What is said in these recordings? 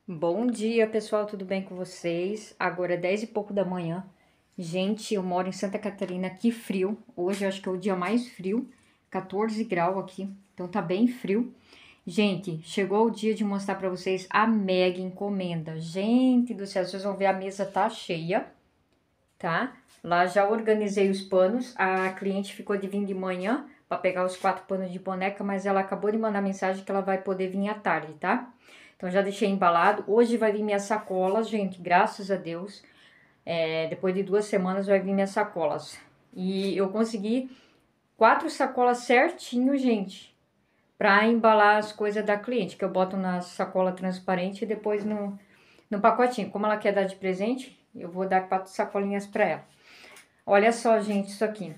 Bom dia, pessoal, tudo bem com vocês? Agora é 10 e pouco da manhã. Gente, eu moro em Santa Catarina, que frio. Hoje eu acho que é o dia mais frio, 14 graus aqui, então tá bem frio. Gente, chegou o dia de mostrar pra vocês a mega encomenda. Gente do céu, vocês vão ver, a mesa tá cheia, tá? Lá já organizei os panos, a cliente ficou de vir de manhã pra pegar os 4 panos de boneca, mas ela acabou de mandar mensagem que ela vai poder vir à tarde, tá? Então, já deixei embalado. Hoje vai vir minhas sacolas, gente, graças a Deus. Depois de 2 semanas vai vir minhas sacolas. E eu consegui 4 sacolas certinho, gente, pra embalar as coisas da cliente, que eu boto na sacola transparente e depois no pacotinho. Como ela quer dar de presente, eu vou dar 4 sacolinhas pra ela. Olha só, gente, isso aqui.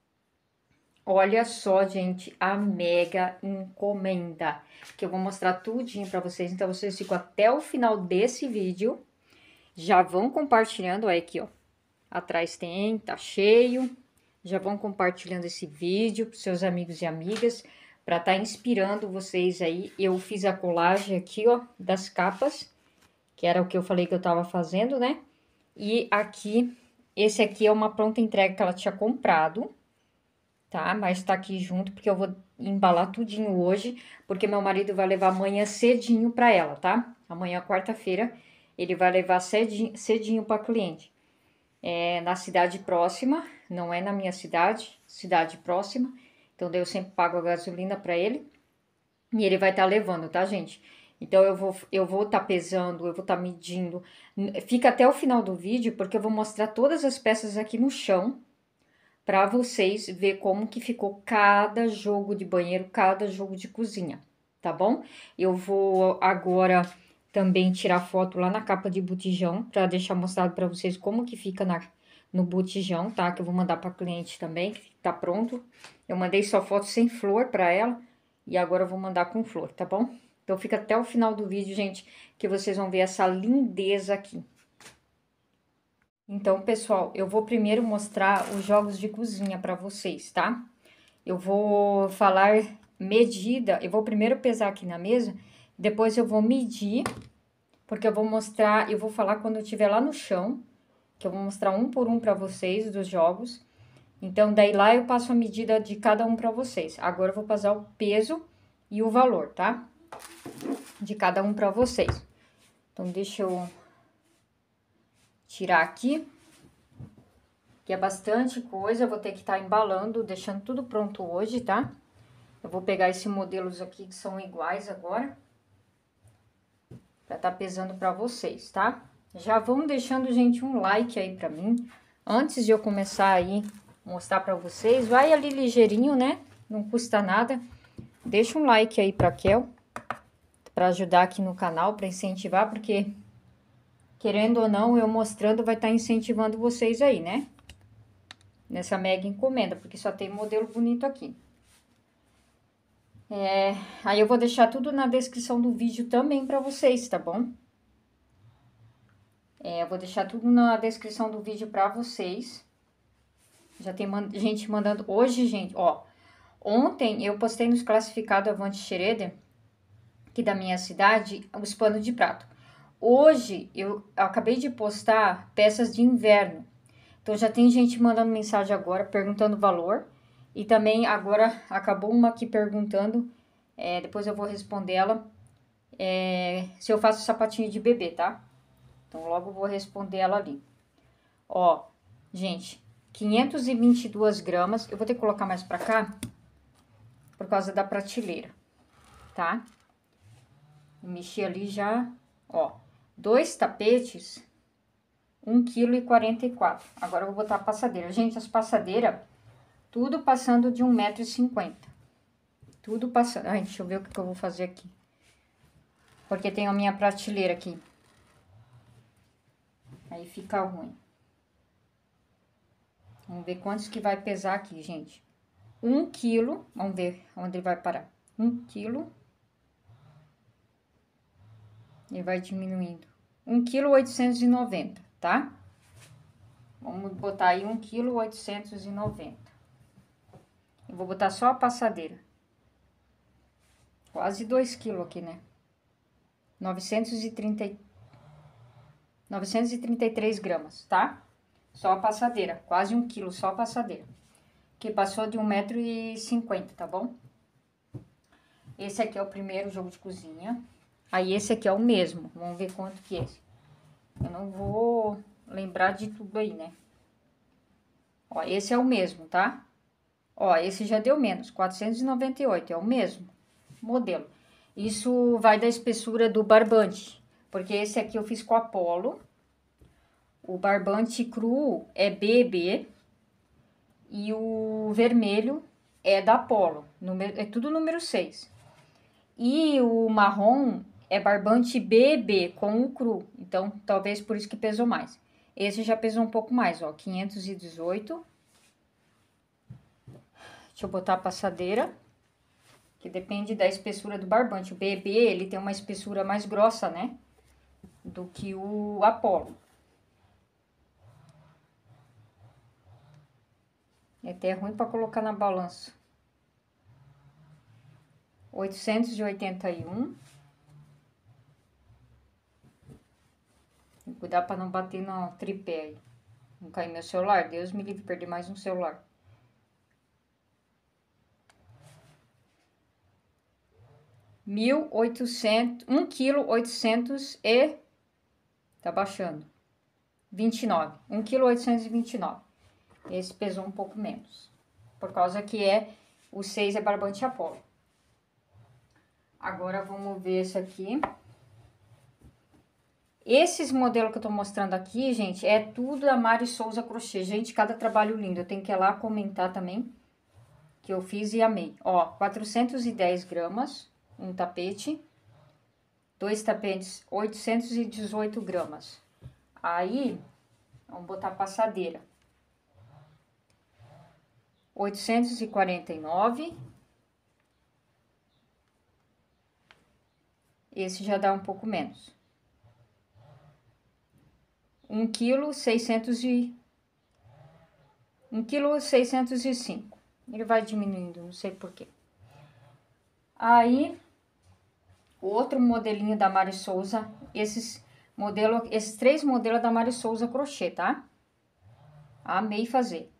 Olha só, gente, a mega encomenda, que eu vou mostrar tudinho pra vocês. Então, vocês ficam até o final desse vídeo. Já vão compartilhando, olha aqui, ó. Atrás tem, tá cheio. Já vão compartilhando esse vídeo pros seus amigos e amigas, pra tá inspirando vocês aí. Eu fiz a colagem aqui, ó, das capas, que era o que eu falei que eu tava fazendo, né? E aqui, esse aqui é uma pronta entrega que ela tinha comprado, tá? Mas tá aqui junto, porque eu vou embalar tudinho hoje, porque meu marido vai levar amanhã cedinho pra ela, tá? Amanhã, quarta-feira, ele vai levar cedinho pra cliente. É na cidade próxima, não é na minha cidade, cidade próxima. Então, daí eu sempre pago a gasolina pra ele. E ele vai estar levando, tá, gente? Então, eu vou tá pesando, eu vou tá medindo. Fica até o final do vídeo, porque eu vou mostrar todas as peças aqui no chão, para vocês ver como que ficou cada jogo de banheiro, cada jogo de cozinha, tá bom? Eu vou agora também tirar foto lá na capa de botijão, para deixar mostrado para vocês como que fica no botijão, tá? Que eu vou mandar para cliente também, que tá pronto. Eu mandei só foto sem flor para ela, e agora eu vou mandar com flor, tá bom? Então fica até o final do vídeo, gente, que vocês vão ver essa lindeza aqui. Então, pessoal, eu vou primeiro mostrar os jogos de cozinha para vocês, tá? Eu vou falar medida, eu vou primeiro pesar aqui na mesa, depois eu vou medir, porque eu vou mostrar, eu vou falar quando eu estiver lá no chão, que eu vou mostrar um por um para vocês dos jogos. Então, daí lá eu passo a medida de cada um para vocês. Agora eu vou passar o peso e o valor, tá? De cada um para vocês. Então, deixa eu tirar aqui, que é bastante coisa, eu vou ter que estar embalando, deixando tudo pronto hoje, tá? Eu vou pegar esses modelos aqui que são iguais agora, pra tá pesando pra vocês, tá? Já vão deixando, gente, um like aí pra mim, antes de eu começar aí mostrar pra vocês. Vai ali ligeirinho, né? Não custa nada. Deixa um like aí pra Kel, pra ajudar aqui no canal, pra incentivar, porque querendo ou não, eu mostrando vai estar incentivando vocês aí, né? Nessa mega encomenda, porque só tem modelo bonito aqui. Aí eu vou deixar tudo na descrição do vídeo também pra vocês, tá bom? Eu vou deixar tudo na descrição do vídeo pra vocês. Já tem gente mandando... Hoje, gente, ó... Ontem eu postei nos classificados Avante Schroeder, aqui da minha cidade, os panos de prato. Hoje eu acabei de postar peças de inverno. Então já tem gente mandando mensagem agora, perguntando o valor. E também agora acabou uma aqui perguntando, depois eu vou responder ela, se eu faço sapatinho de bebê, tá? Então logo eu vou responder ela ali. Ó, gente, 522 gramas. Eu vou ter que colocar mais pra cá, por causa da prateleira, tá? Mexi ali já, ó. 2 tapetes, 1,44 kg. Agora eu vou botar a passadeira. Gente, as passadeiras, tudo passando de 1,50 m. Tudo passando. Ai, deixa eu ver o que eu vou fazer aqui. Porque tem a minha prateleira aqui. Aí fica ruim. Vamos ver quantos que vai pesar aqui, gente. 1 quilo. Vamos ver onde ele vai parar. 1 quilo. Ele vai diminuindo. 1,890 kg, tá? Vamos botar aí 1,890 kg. Eu vou botar só a passadeira. Quase 2 kg aqui, né? 933 gramas, tá? Só a passadeira, quase 1 quilo só a passadeira. Que passou de 1,50 m, tá bom? Esse aqui é o primeiro jogo de cozinha. Aí esse aqui é o mesmo, vamos ver quanto que é esse. Eu não vou lembrar de tudo aí, né? Ó, esse é o mesmo, tá? Ó, esse já deu menos, 498, é o mesmo modelo. Isso vai da espessura do barbante, porque esse aqui eu fiz com Apollo. O barbante cru é BB e o vermelho é da Apollo, é tudo número 6. E o marrom é barbante BB com o cru, então talvez por isso que pesou mais. Esse já pesou um pouco mais, ó, 518. Deixa eu botar a passadeira, que depende da espessura do barbante. O BB, ele tem uma espessura mais grossa, né, do que o Apollo. É até ruim para colocar na balança. 881. Tem que cuidar para não bater no tripé aí. Não cair meu celular. Deus me livre de perder mais um celular. 1,800 e... Tá baixando. 29. 1,829 kg. Esse pesou um pouco menos. Por causa que o 6 é barbante Apollo. Agora vamos ver esse aqui. Esses modelos que eu tô mostrando aqui, gente, é tudo da Mari Souza Crochê. Gente, cada trabalho lindo. Eu tenho que ir lá comentar também, que eu fiz e amei. Ó, 410 gramas, um tapete. 2 tapetes, 818 gramas. Aí, vamos botar a passadeira. 849. Esse já dá um pouco menos. 1,605 kg. Ele vai diminuindo, não sei porquê. Aí, outro modelinho da Mari Souza. Esses 3 modelos da Mari Souza Crochê, tá? Amei fazer.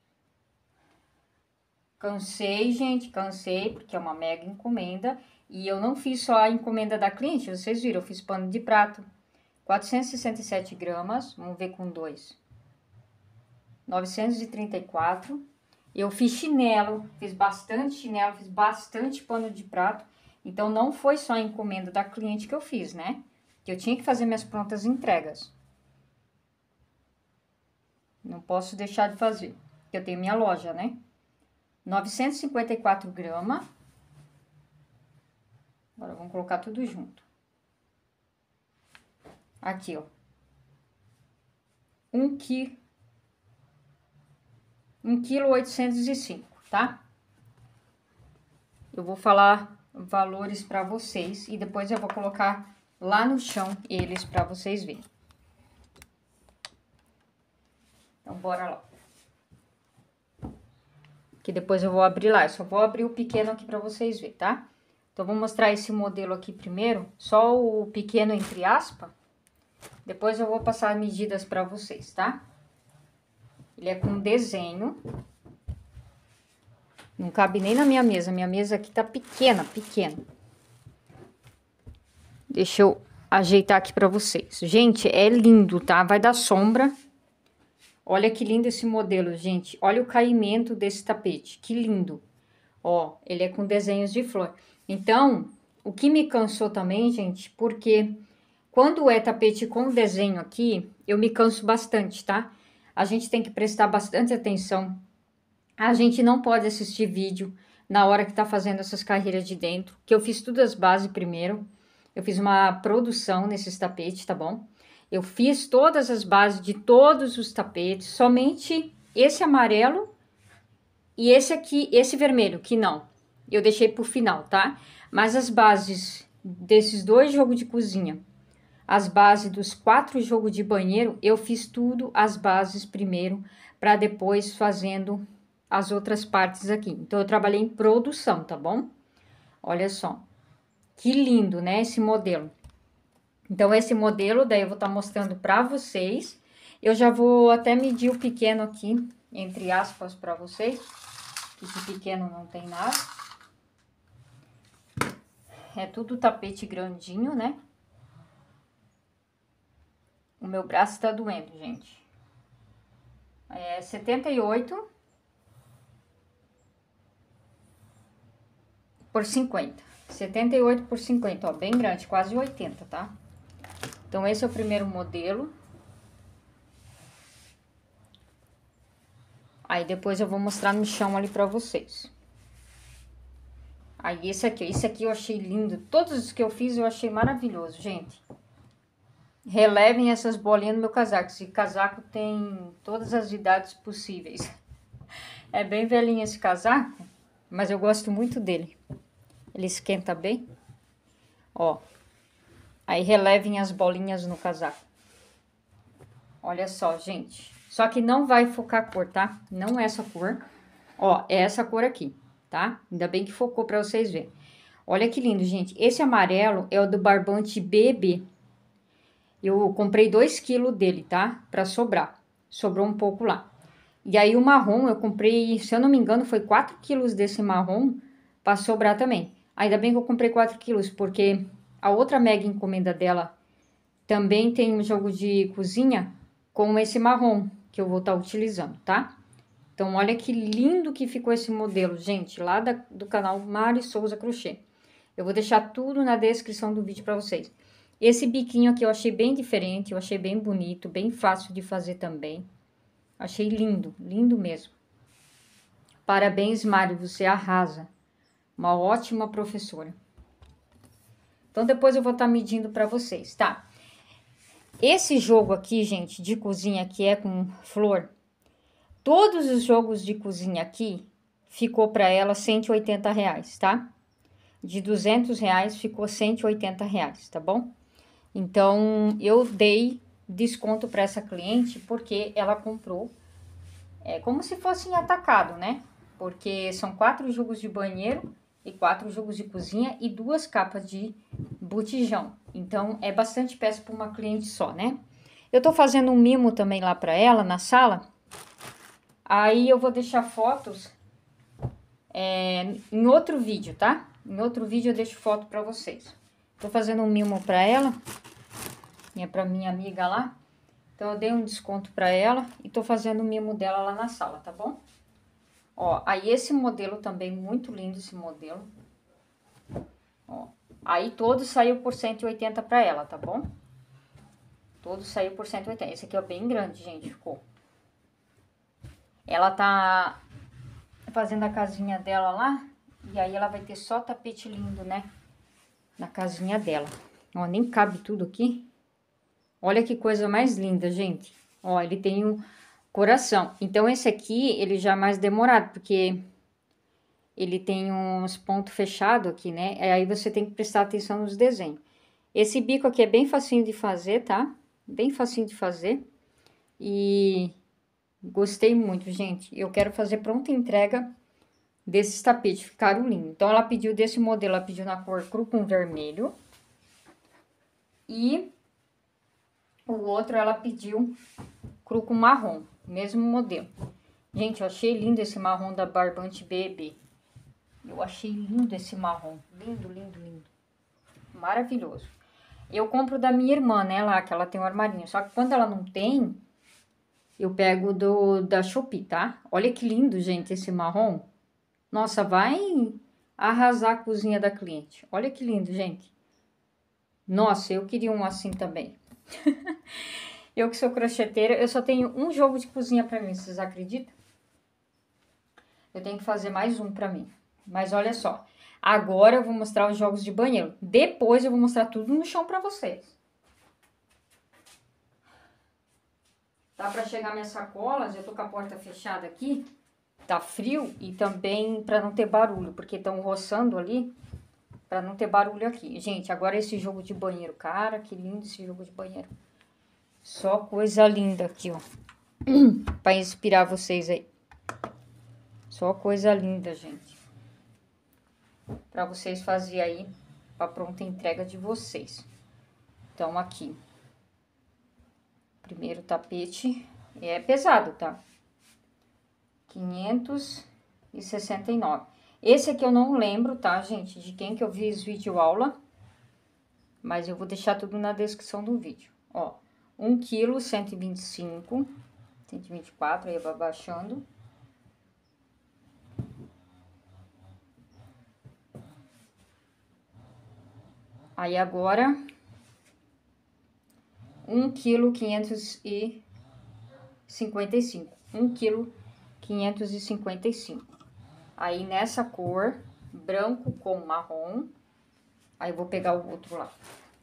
Cansei, gente, cansei, porque é uma mega encomenda. E eu não fiz só a encomenda da cliente, vocês viram, eu fiz pano de prato. 467 gramas, vamos ver com 2. 934. Eu fiz chinelo, fiz bastante pano de prato. Então, não foi só a encomenda da cliente que eu fiz, né? Que eu tinha que fazer minhas prontas entregas. Não posso deixar de fazer, porque eu tenho minha loja, né? 954 gramas. Agora, vamos colocar tudo junto. Aqui, ó. 1,805 kg, tá? Eu vou falar valores pra vocês e depois eu vou colocar lá no chão eles pra vocês verem. Então, bora lá. Que depois eu vou abrir lá. Eu só vou abrir o pequeno aqui pra vocês verem, tá? Então, vou mostrar esse modelo aqui primeiro. Só o pequeno entre aspas. Depois eu vou passar as medidas pra vocês, tá? Ele é com desenho. Não cabe nem na minha mesa. Minha mesa aqui tá pequena. Deixa eu ajeitar aqui pra vocês. Gente, é lindo, tá? Vai dar sombra. Olha que lindo esse modelo, gente. Olha o caimento desse tapete. Que lindo. Ó, ele é com desenhos de flor. Então, o que me cansou também, gente, porque quando é tapete com desenho aqui, eu me canso bastante, tá? A gente tem que prestar bastante atenção. A gente não pode assistir vídeo na hora que tá fazendo essas carreiras de dentro, que eu fiz tudo as bases primeiro. Eu fiz uma produção nesses tapetes, tá bom? Eu fiz todas as bases de todos os tapetes, somente esse amarelo e esse aqui, esse vermelho, que não. Eu deixei pro final, tá? Mas as bases desses 2 jogos de cozinha, as bases dos 4 jogos de banheiro, eu fiz tudo as bases primeiro, para depois fazendo as outras partes aqui. Então, eu trabalhei em produção, tá bom? Olha só. Que lindo, né, esse modelo. Então, esse modelo, daí eu vou estar mostrando pra vocês. Eu já vou até medir o pequeno aqui, entre aspas, pra vocês. Que de pequeno não tem nada. É tudo tapete grandinho, né? O meu braço tá doendo, gente. É 78 por 50. 78 por 50, ó, bem grande, quase 80, tá? Então, esse é o primeiro modelo. Aí, depois eu vou mostrar no chão ali pra vocês. Aí, esse aqui eu achei lindo. Todos os que eu fiz eu achei maravilhoso, gente. Relevem essas bolinhas no meu casaco. Esse casaco tem todas as idades possíveis. É bem velhinho esse casaco, mas eu gosto muito dele. Ele esquenta bem. Ó. Aí relevem as bolinhas no casaco. Olha só, gente. Só que não vai focar a cor, tá? Não é essa cor. Ó, é essa cor aqui, tá? Ainda bem que focou pra vocês verem. Olha que lindo, gente. Esse amarelo é o do barbante BB. Eu comprei 2 kg dele, tá? Pra sobrar. Sobrou um pouco lá. E aí o marrom eu comprei, se eu não me engano, foi 4 kg desse marrom pra sobrar também. Ainda bem que eu comprei 4 kg, porque a outra mega encomenda dela também tem um jogo de cozinha com esse marrom que eu vou estar utilizando, tá? Então, olha que lindo que ficou esse modelo, gente, lá do canal Mari Souza Crochê. Eu vou deixar tudo na descrição do vídeo para vocês. Esse biquinho aqui eu achei bem diferente, eu achei bem bonito, bem fácil de fazer também. Achei lindo, lindo mesmo. Parabéns, Mari, você arrasa. Uma ótima professora. Então, depois eu vou estar medindo para vocês, tá? Esse jogo aqui, gente, de cozinha que é com flor, todos os jogos de cozinha aqui ficou para ela R$180, tá? De R$200 ficou R$180, tá bom? Então, eu dei desconto para essa cliente porque ela comprou como se fosse em atacado, né? Porque são 4 jogos de banheiro e 4 jogos de cozinha e 2 capas de botijão. Então, é bastante peça para uma cliente só, né? Eu tô fazendo um mimo também lá para ela, na sala. Aí, eu vou deixar fotos em outro vídeo, tá? Em outro vídeo eu deixo foto para vocês. Tô fazendo um mimo para ela. É para minha amiga lá. Então, eu dei um desconto para ela e tô fazendo o mimo dela lá na sala, tá bom? Ó, aí esse modelo também, muito lindo esse modelo. Ó, aí todo saiu por 180 para ela, tá bom? Todo saiu por 180. Esse aqui é bem grande, gente, ficou. Ela tá fazendo a casinha dela lá, e aí ela vai ter só tapete lindo, né? Na casinha dela. Ó, nem cabe tudo aqui. Olha que coisa mais linda, gente. Ó, ele tem um coração. Então, esse aqui, ele já é mais demorado, porque ele tem uns pontos fechados aqui, né? Aí você tem que prestar atenção nos desenhos. Esse bico aqui é bem facinho de fazer, tá? Bem facinho de fazer. E gostei muito, gente. Eu quero fazer pronta entrega desses tapetes, ficaram lindos. Então, ela pediu desse modelo, ela pediu na cor cru com vermelho. E o outro ela pediu cru com marrom, mesmo modelo. Gente, eu achei lindo esse marrom da Barbante BB. Eu achei lindo esse marrom. Lindo, lindo, lindo. Maravilhoso. Eu compro da minha irmã, né, lá, que ela tem um armarinho. Só que quando ela não tem, eu pego da Shopee, tá? Olha que lindo, gente, esse marrom. Nossa, vai arrasar a cozinha da cliente. Olha que lindo, gente. Nossa, eu queria um assim também. Eu que sou crocheteira, eu só tenho um jogo de cozinha pra mim, vocês acreditam? Eu tenho que fazer mais um pra mim. Mas olha só, agora eu vou mostrar os jogos de banheiro. Depois eu vou mostrar tudo no chão pra vocês. Tá pra chegar minhas sacolas, eu tô com a porta fechada aqui. Tá frio e também pra não ter barulho, porque estão roçando ali. Pra não ter barulho aqui. Gente, agora esse jogo de banheiro, cara, que lindo esse jogo de banheiro. Só coisa linda aqui, ó. Pra inspirar vocês aí. Só coisa linda, gente. Pra vocês fazerem aí, pra pronta entrega de vocês. Então, aqui. Primeiro tapete é pesado, tá? 569. Esse aqui eu não lembro, tá, gente? De quem que eu fiz vídeo aula. Mas eu vou deixar tudo na descrição do vídeo. Ó, 1 kg, 125, 124, aí vai baixando. Aí agora, 1 kg 555. 1 kg 555. Aí nessa cor, branco com marrom. Aí eu vou pegar o outro lá.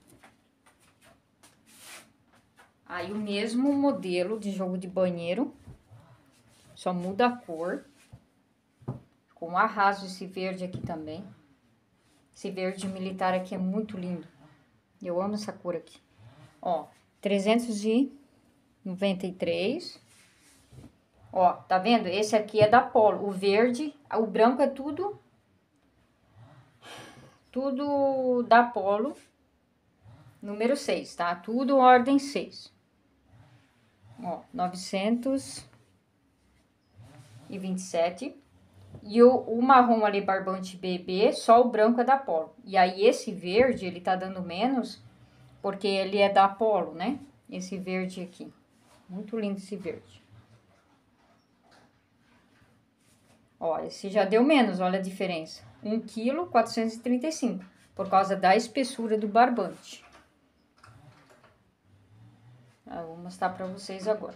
Aí o mesmo modelo de jogo de banheiro, só muda a cor. Com arraso esse verde aqui também. Esse verde militar aqui é muito lindo. Eu amo essa cor aqui. Ó, 393. Ó, tá vendo? Esse aqui é da Polo. O verde, o branco é tudo da Polo. Número 6, tá? Tudo ordem 6. Ó, 927. E o marrom ali, barbante bebê, só o branco é da Polo. E aí esse verde, ele tá dando menos, porque ele é da Polo, né? Esse verde aqui. Muito lindo esse verde. Ó, esse já deu menos, olha a diferença. 1 kg 435, por causa da espessura do barbante. Eu vou mostrar pra vocês agora.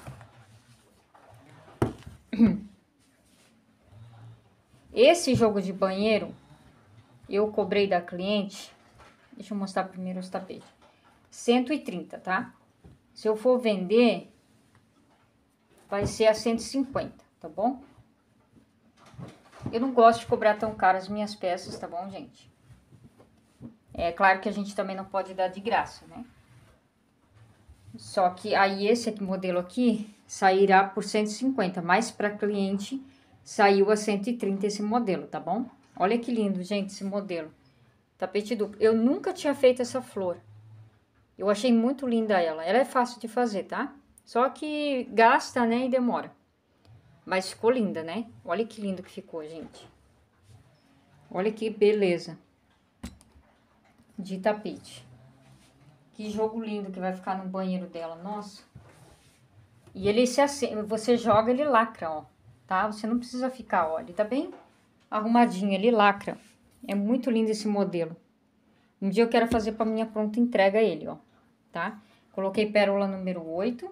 Esse jogo de banheiro, eu cobrei da cliente, deixa eu mostrar primeiro os tapetes, 130, tá? Se eu for vender, vai ser a 150, tá bom? Eu não gosto de cobrar tão caro as minhas peças, tá bom, gente? É claro que a gente também não pode dar de graça, né? Só que aí esse aqui, modelo aqui sairá por 150, mas para cliente saiu a 130 esse modelo, tá bom? Olha que lindo, gente, esse modelo. Tapete duplo. Eu nunca tinha feito essa flor. Eu achei muito linda ela. Ela é fácil de fazer, tá? Só que gasta, né, e demora. Mas ficou linda, né? Olha que lindo que ficou, gente. Olha que beleza de tapete. Que jogo lindo que vai ficar no banheiro dela, nossa. E ele se acende, você joga, ele lacra, ó, tá? Você não precisa ficar, ó, ele tá bem arrumadinho, ele lacra. É muito lindo esse modelo. Um dia eu quero fazer pra minha pronta entrega ele, ó, tá? Coloquei pérola número 8.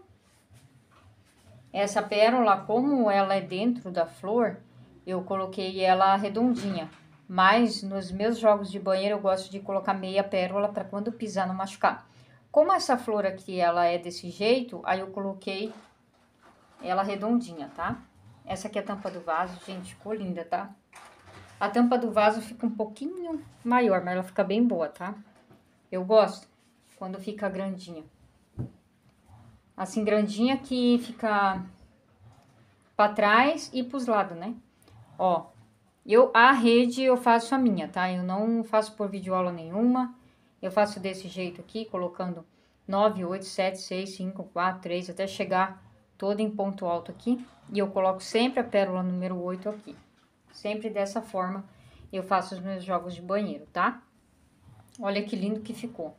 Essa pérola, como ela é dentro da flor, eu coloquei ela redondinha. Mas nos meus jogos de banheiro eu gosto de colocar meia pérola pra quando pisar não machucar. Como essa flor aqui, ela é desse jeito, aí eu coloquei ela redondinha, tá? Essa aqui é a tampa do vaso, gente, ficou linda, tá? A tampa do vaso fica um pouquinho maior, mas ela fica bem boa, tá? Eu gosto quando fica grandinha. Assim, grandinha que fica pra trás e pros lados, né? Ó, a rede eu faço a minha, tá? Eu não faço por videoaula nenhuma. Eu faço desse jeito aqui, colocando 9, 8, 7, 6, 5, 4, 3, até chegar todo em ponto alto aqui. E eu coloco sempre a pérola número 8 aqui. Sempre dessa forma eu faço os meus jogos de banheiro, tá? Olha que lindo que ficou.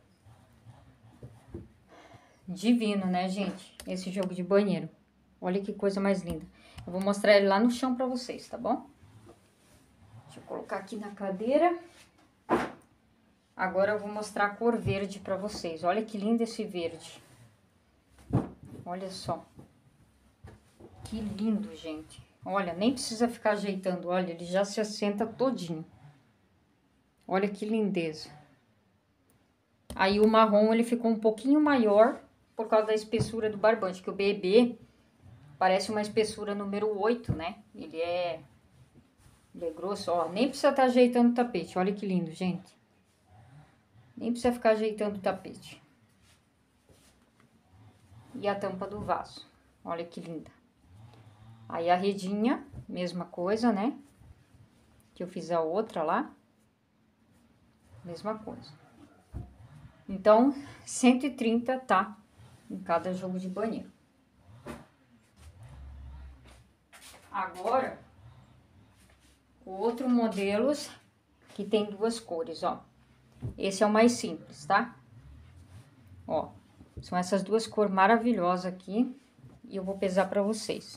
Divino, né, gente? Esse jogo de banheiro. Olha que coisa mais linda. Eu vou mostrar ele lá no chão pra vocês, tá bom? Deixa eu colocar aqui na cadeira. Agora eu vou mostrar a cor verde pra vocês. Olha que lindo esse verde. Olha só. Que lindo, gente. Olha, nem precisa ficar ajeitando. Olha, ele já se assenta todinho. Olha que lindeza. Aí o marrom, ele ficou um pouquinho maior por causa da espessura do barbante. Que o bebê parece uma espessura número 8, né? Ele é grosso, ó. Nem precisa estar ajeitando o tapete. Olha que lindo, gente. Nem precisa ficar ajeitando o tapete. E a tampa do vaso. Olha que linda. Aí a redinha, mesma coisa, né? Que eu fiz a outra lá. Mesma coisa. Então, 130 tá em cada jogo de banheiro. Agora, outro modelo que tem duas cores, ó. Esse é o mais simples, tá? Ó, são essas duas cores maravilhosas aqui. E eu vou pesar pra vocês.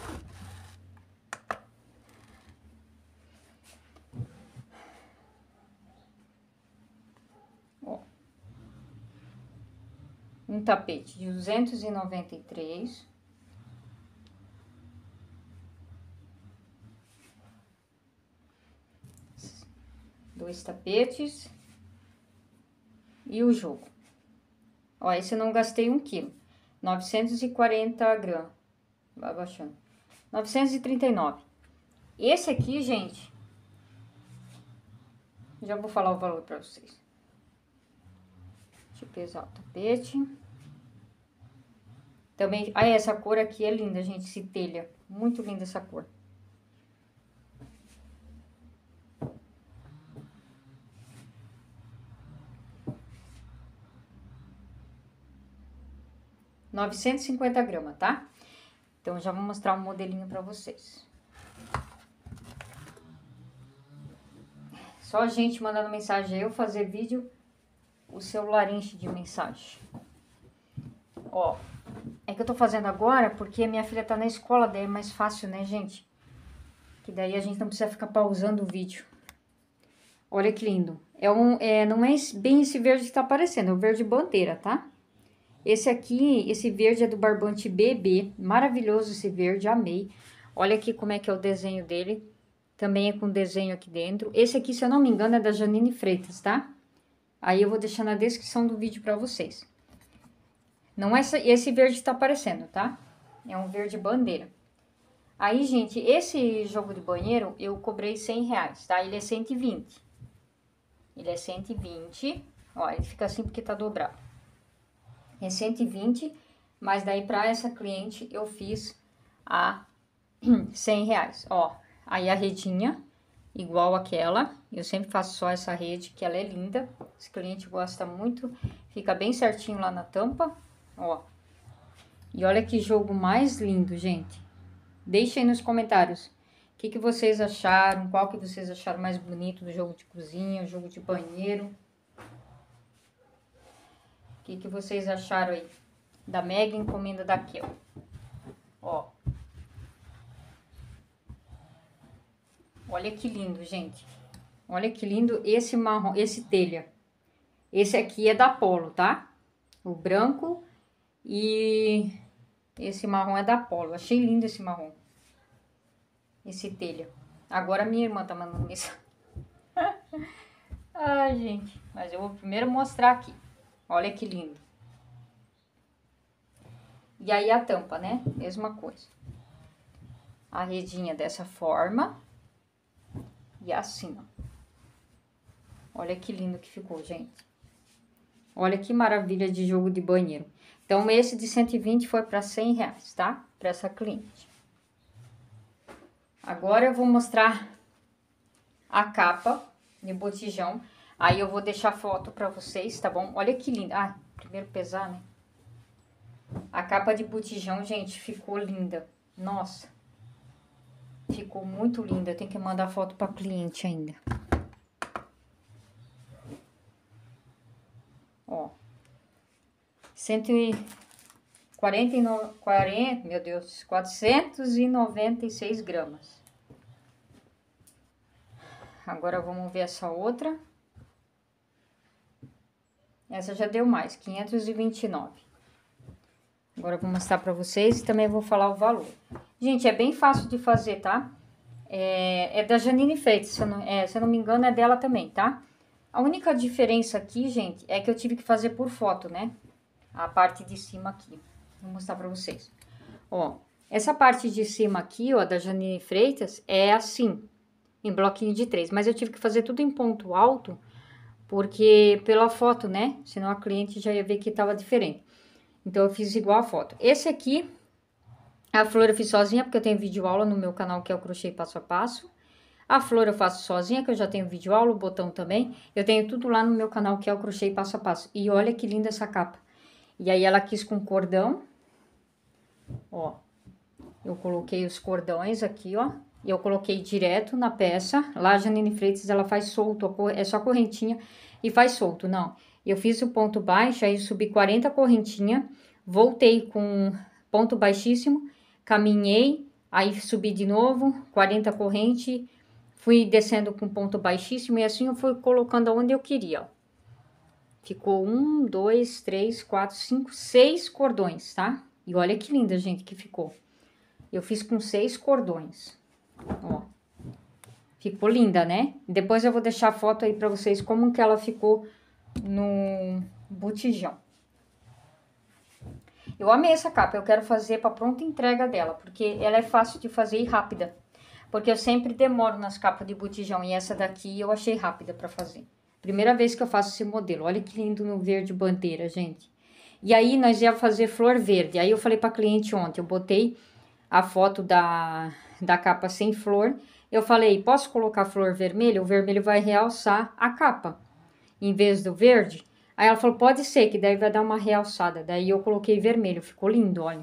Ó. Um tapete de 293. Dois tapetes. E o jogo. Ó, esse eu não gastei 1 quilo. 940 gramas. Vai baixando. 939. Esse aqui, gente, já vou falar o valor pra vocês. Deixa eu pesar o tapete. Também, essa cor aqui é linda, gente, esse telha. Muito linda essa cor. R$ 950, tá? Então, já vou mostrar um modelinho pra vocês. Só a gente mandando mensagem, eu fazer vídeo, o celular enche de mensagem. Ó, é que eu tô fazendo agora porque a minha filha tá na escola, daí é mais fácil, né, gente? Que daí a gente não precisa ficar pausando o vídeo. Olha que lindo. Não é bem esse verde que tá aparecendo, é o verde bandeira, tá? Esse aqui, esse verde é do Barbante BB. Maravilhoso esse verde, amei. Olha aqui como é que é o desenho dele. Também é com desenho aqui dentro. Esse aqui, se eu não me engano, é da Janine Freitas, tá? Aí eu vou deixar na descrição do vídeo pra vocês. Não é esse verde que tá aparecendo, tá? É um verde bandeira. Aí, gente, esse jogo de banheiro eu cobrei R$100, tá? Ele é 120. Ele é 120. Ó, ele fica assim porque tá dobrado. É 120, mas daí pra essa cliente eu fiz a R$100. Ó, aí a redinha, igual aquela. Eu sempre faço só essa rede, que ela é linda. Esse cliente gosta muito. Fica bem certinho lá na tampa, ó. E olha que jogo mais lindo, gente. Deixem aí nos comentários o que vocês acharam, qual que vocês acharam mais bonito do jogo de cozinha, o jogo de banheiro. O que vocês acharam aí da mega encomenda da Kel? Ó. Olha que lindo, gente. Olha que lindo esse marrom, esse telha. Esse aqui é da Polo, tá? O branco e esse marrom é da Polo. Achei lindo esse marrom. Esse telha. Agora minha irmã tá mandando isso. Ai, gente. Mas eu vou primeiro mostrar aqui. Olha que lindo. E aí a tampa, né? Mesma coisa. A redinha dessa forma. E assim, ó. Olha que lindo que ficou, gente. Olha que maravilha de jogo de banheiro. Então, esse de 120 foi para R$100, tá? Para essa cliente. Agora eu vou mostrar a capa de botijão. Aí eu vou deixar foto pra vocês, tá bom? Olha que linda. Ah, primeiro pesar, né? A capa de botijão, gente, ficou linda. Nossa. Ficou muito linda. Eu tenho que mandar foto pra cliente ainda. Ó. 496 gramas. Agora vamos ver essa outra. Essa já deu mais, 529. Agora eu vou mostrar pra vocês e também vou falar o valor. Gente, é bem fácil de fazer, tá? É da Janine Freitas, se eu não me engano é dela também, tá? A única diferença aqui, gente, é que eu tive que fazer por foto, né? A parte de cima aqui. Vou mostrar pra vocês. Ó, essa parte de cima aqui, ó, da Janine Freitas, é assim, em bloquinho de 3. Mas eu tive que fazer tudo em ponto alto, porque pela foto, né? Senão a cliente já ia ver que tava diferente. Então, eu fiz igual a foto. Esse aqui, a flor eu fiz sozinha, porque eu tenho vídeo aula no meu canal, que é o Crochê Passo a Passo. A flor eu faço sozinha, que eu já tenho vídeo aula, o botão também. Eu tenho tudo lá no meu canal, que é o Crochê Passo a Passo. E olha que linda essa capa. E aí ela quis com cordão. Ó, eu coloquei os cordões aqui, ó. E eu coloquei direto na peça. Lá a Janine Freitas, ela faz solto, é só correntinha e faz solto, não. Eu fiz o ponto baixo, aí subi 40 correntinha, voltei com ponto baixíssimo, caminhei, aí subi de novo, 40 corrente, fui descendo com ponto baixíssimo e assim eu fui colocando onde eu queria, ó. Ficou 1, 2, 3, 4, 5, 6 cordões, tá? E olha que linda, gente, que ficou. Eu fiz com 6 cordões, ó. Ficou linda, né? Depois eu vou deixar a foto aí pra vocês como que ela ficou no botijão. Eu amei essa capa, eu quero fazer pra pronta entrega dela, porque ela é fácil de fazer e rápida. Porque eu sempre demoro nas capas de botijão e essa daqui eu achei rápida pra fazer. Primeira vez que eu faço esse modelo, olha que lindo no verde bandeira, gente. E aí nós ia fazer flor verde, aí eu falei pra cliente ontem, eu botei a foto da capa sem flor. Eu falei, posso colocar flor vermelha? O vermelho vai realçar a capa, em vez do verde. Aí ela falou, pode ser, que daí vai dar uma realçada. Daí eu coloquei vermelho, ficou lindo, olha.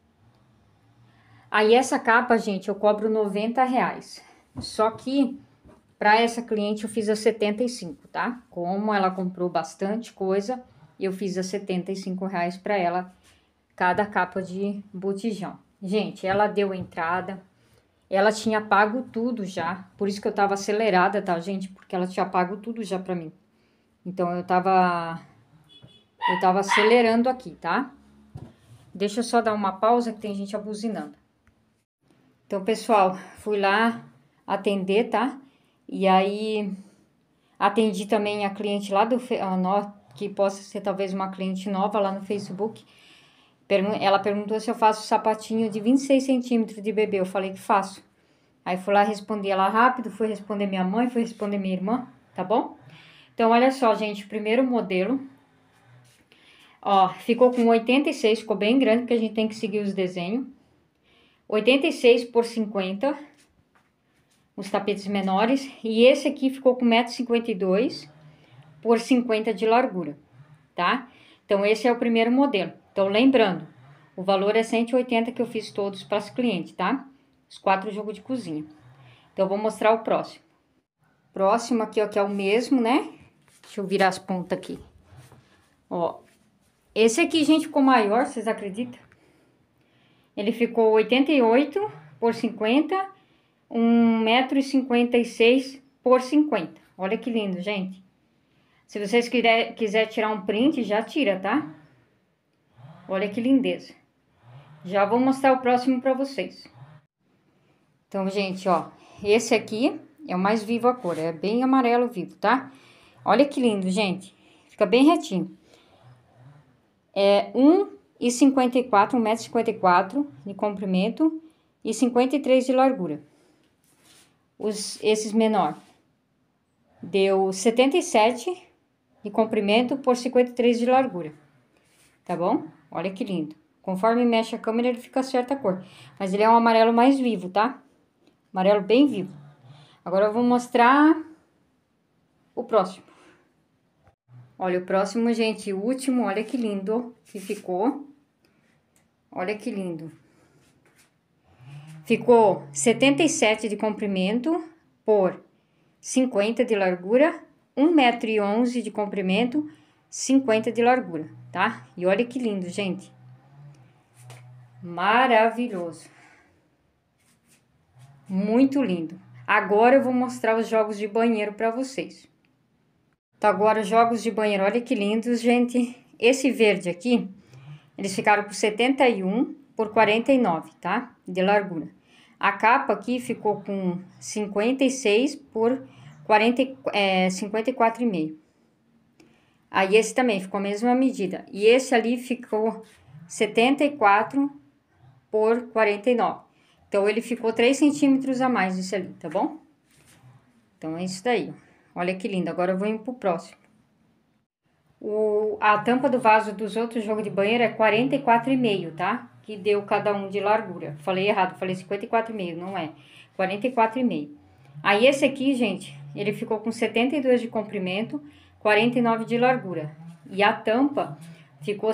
Aí essa capa, gente, eu cobro R$90. Só que, pra essa cliente eu fiz a 75, tá? Como ela comprou bastante coisa, eu fiz a R$75 pra ela, cada capa de botijão. Gente, ela deu entrada, ela tinha pago tudo já, por isso que eu tava acelerada, tá, gente? Porque ela tinha pago tudo já pra mim. Então, eu tava acelerando aqui, tá? Deixa eu só dar uma pausa que tem gente abuzinando. Então, pessoal, fui lá atender, tá? E aí, atendi também a cliente lá que possa ser talvez uma cliente nova lá no Facebook. Ela perguntou se eu faço sapatinho de 26 centímetros de bebê. Eu falei que faço. Aí fui lá responder ela rápido, fui responder minha mãe, fui responder minha irmã, tá bom? Então, olha só, gente, o primeiro modelo. Ó, ficou com 86, ficou bem grande, porque a gente tem que seguir os desenhos. 86 por 50, os tapetes menores. E esse aqui ficou com 1,52 m por 50 de largura, tá? Então, esse é o primeiro modelo. Então, lembrando, o valor é 180 que eu fiz todos para as clientes, tá? Os 4 jogos de cozinha. Então, eu vou mostrar o próximo. Próximo aqui, ó, que é o mesmo, né? Deixa eu virar as pontas aqui. Ó, esse aqui, gente, ficou maior, vocês acreditam? Ele ficou 88 por 50, 1,56 m por 50. Olha que lindo, gente. Se vocês quiser tirar um print, já tira, tá? Olha que lindeza. Já vou mostrar o próximo pra vocês. Então, gente, ó, esse aqui é o mais vivo a cor, é bem amarelo vivo, tá? Olha que lindo, gente. Fica bem retinho. É 1,54 m, 1,54 m de comprimento e 53 de largura. Esses menor deu 77 de comprimento por 53 de largura, tá bom? Olha que lindo. Conforme mexe a câmera, ele fica certa cor. Mas ele é um amarelo mais vivo, tá? Amarelo bem vivo. Agora eu vou mostrar o próximo. Olha, o próximo, gente, o último, olha que lindo que ficou. Olha que lindo. Ficou 77 de comprimento por 50 de largura, 1,11 m de comprimento, 50 de largura, tá? E olha que lindo, gente. Maravilhoso. Muito lindo. Agora eu vou mostrar os jogos de banheiro pra vocês. Então, agora os jogos de banheiro, olha que lindos, gente. Esse verde aqui, eles ficaram por 71 por 49, tá? De largura. A capa aqui ficou com 56 por 54,5. Aí esse também ficou a mesma medida. E esse ali ficou 74 por 49. Então, ele ficou 3 centímetros a mais esse ali, tá bom? Então, é isso daí. Olha que lindo. Agora eu vou ir pro próximo. A tampa do vaso dos outros jogos de banheiro é 44,5, tá? Que deu cada um de largura. Falei errado, falei 54,5, não é. 44,5. Aí esse aqui, gente, ele ficou com 72 de comprimento, 49 de largura. E a tampa ficou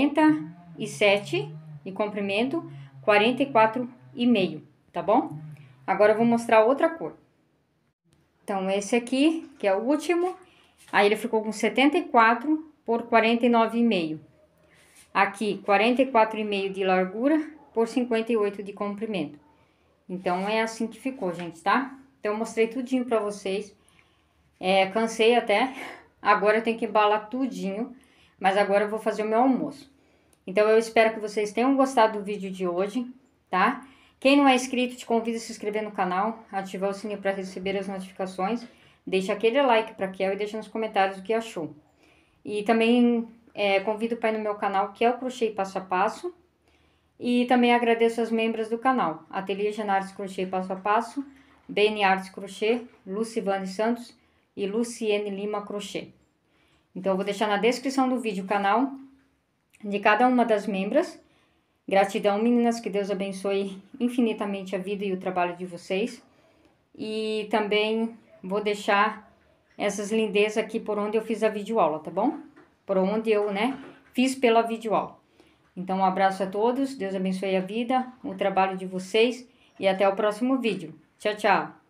57 de comprimento, 44,5, tá bom? Agora eu vou mostrar outra cor. Então, esse aqui, que é o último, aí ele ficou com 74 por 49,5. Aqui, 44,5 de largura por 58 de comprimento. Então, é assim que ficou, gente, tá? Então, eu mostrei tudinho pra vocês. Cansei até. Agora eu tenho que embalar tudinho. Mas agora eu vou fazer o meu almoço. Então, eu espero que vocês tenham gostado do vídeo de hoje, tá? Quem não é inscrito, te convido a se inscrever no canal, ativar o sininho para receber as notificações. Deixa aquele like pra Kel e deixa nos comentários o que achou. E também convido para ir no meu canal, que é o Crochê Passo a Passo. E também agradeço as membros do canal, Ateliê Genares Crochê Passo a Passo, BN Artes Crochê, Lucivane Santos e Luciene Lima Crochê. Então, eu vou deixar na descrição do vídeo o canal de cada uma das membros. Gratidão, meninas, que Deus abençoe infinitamente a vida e o trabalho de vocês. E também vou deixar essas lindezas aqui por onde eu fiz a videoaula, tá bom? Por onde eu, fiz pela videoaula. Então, um abraço a todos, Deus abençoe a vida, o trabalho de vocês e até o próximo vídeo. Tchau, tchau!